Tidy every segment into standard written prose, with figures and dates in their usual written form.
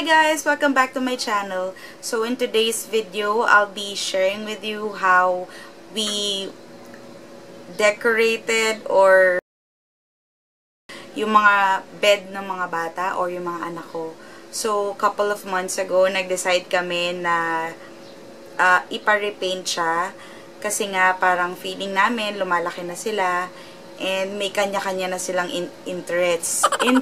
Hi guys! Welcome back to my channel. So in today's video, I'll be sharing with you how we decorated or yung mga bed ng mga bata or yung mga anak ko. So couple of months ago, nag-decide kami na ipa-repaint siya kasi nga parang feeling namin lumalaki na sila and may kanya-kanya na silang interests.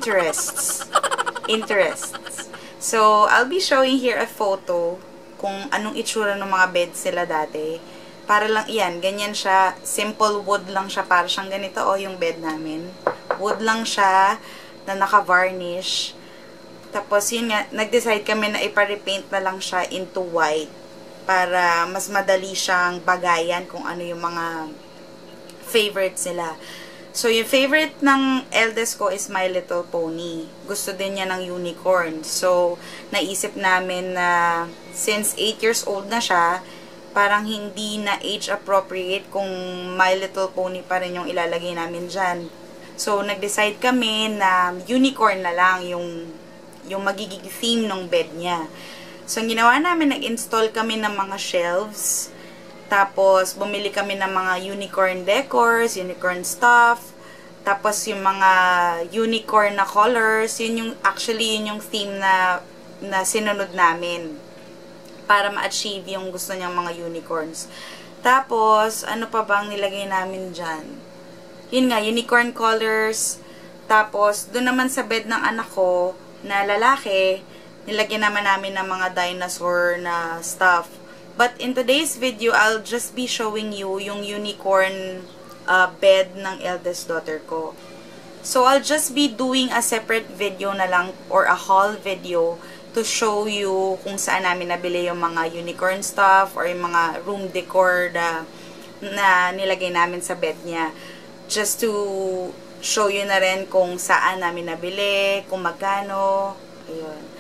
So, I'll be showing here a photo kung anong itsura ng mga beds nila dati. Para lang, yan, ganyan siya. Simple wood lang siya. Para siyang ganito, yung bed namin. Wood lang siya na naka-varnish. Tapos, yun nga, nag-decide kami na ipa-repaint na lang siya into white. Para mas madali siyang bagayan kung ano yung mga favorites nila. So, yung favorite ng eldest ko is My Little Pony. Gusto din niya ng unicorn. So, naisip namin na since 8 years old na siya, parang hindi na age appropriate kung My Little Pony pa rin yung ilalagay namin dyan. So, nag-decide kami na unicorn na lang yung magiging theme ng bed niya. So, ang ginawa namin, nag-install kami ng mga shelves. Tapos, bumili kami ng mga unicorn decors, unicorn stuff. Tapos, yung mga unicorn na colors, yun yung theme na sinunod namin. Para ma-achieve yung gusto niyang mga unicorns. Tapos, ano pa bang nilagay namin dyan? Yun nga, unicorn colors. Tapos, doon naman sa bed ng anak ko, na lalaki, nilagyan naman namin ng mga dinosaur na stuff. But in today's video, I'll just be showing you yung unicorn bed ng eldest daughter ko. So, I'll just be doing a separate video na lang or a haul video to show you kung saan namin nabili yung mga unicorn stuff or yung mga room decor na nilagay namin sa bed niya. Just to show you na rin kung saan namin nabili, kung magkano. Ayun.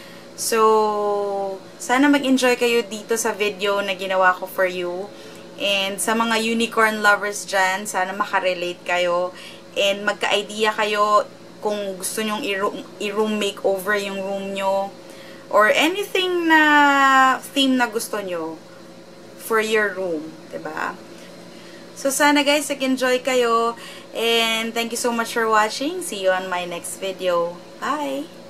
So, sana mag-enjoy kayo dito sa video na ginawa ko for you. And sa mga unicorn lovers dyan, sana makarelate kayo. And magka-idea kayo kung gusto nyong i-room makeover yung room nyo. Or anything na theme na gusto nyo for your room. Diba? So, sana guys, nag-enjoy kayo. And thank you so much for watching. See you on my next video. Bye!